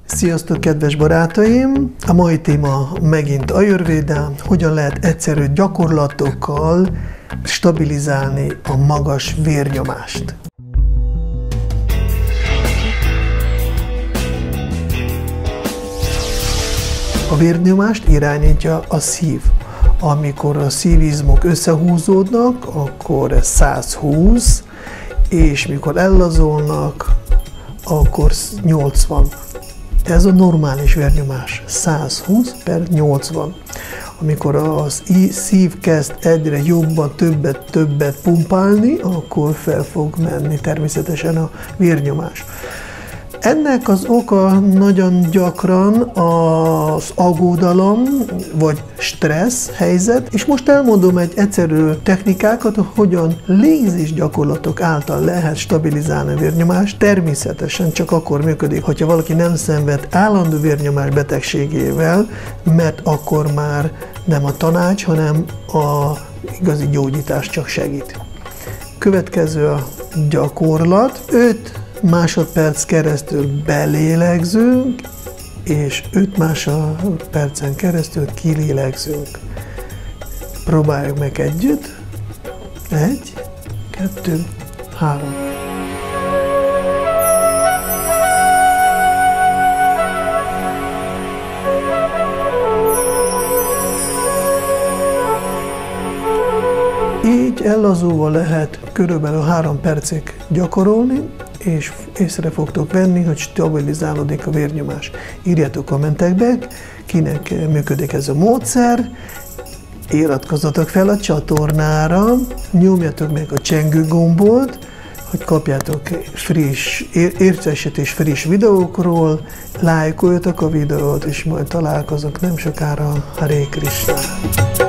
Sziasztok, kedves barátaim! A mai téma megint Ayurvéda, hogyan lehet egyszerű gyakorlatokkal stabilizálni a magas vérnyomást. A vérnyomást irányítja a szív. Amikor a szívizmok összehúzódnak, akkor ez 120, és mikor ellazulnak, akkor 80. Ez a normális vérnyomás, 120/80. Amikor a szív kezd egyre jobban, többet pumpálni, akkor fel fog menni természetesen a vérnyomás. Ennek az oka nagyon gyakran az aggodalom vagy stressz helyzet, és most elmondom egy egyszerű technikákat, hogyan légzés gyakorlatok által lehet stabilizálni a vérnyomást. Természetesen csak akkor működik, hogyha valaki nem szenved állandó vérnyomás betegségével, mert akkor már nem a tanács, hanem a igazi gyógyítás csak segít. Következő a gyakorlat. 5 másodperc keresztül belélegzünk, és 5 másodpercen keresztül kilélegzünk. Próbáljuk meg együtt. 1, 2, 3. Így ellazulva lehet körülbelül 3 percig gyakorolni, és észre fogtok venni, hogy stabilizálódik a vérnyomás. Írjátok kommentekbe, kinek működik ez a módszer, iratkozzatok fel a csatornára, nyomjatok meg a csengő gombot, hogy kapjátok friss, értesítés friss videókról, lájkoljatok a videót, és majd találkozunk nem sokára. Hare Krishna!